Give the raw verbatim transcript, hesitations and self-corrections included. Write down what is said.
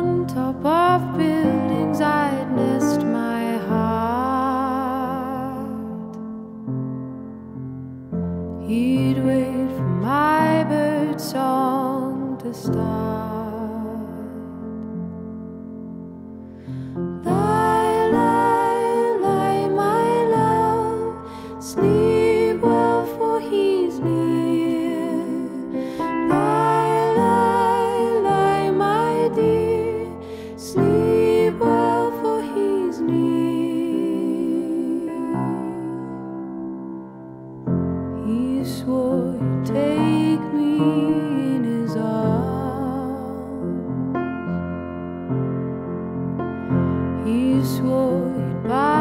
on top of buildings I'd nest my heart. He'd wait for my bird song to start. Lie, lie, lie, my love, sleep well for he's near. Lie, lie, lie, my dear, sleep well for he's near. He swore he'd take me in his arms. He swore he'd buy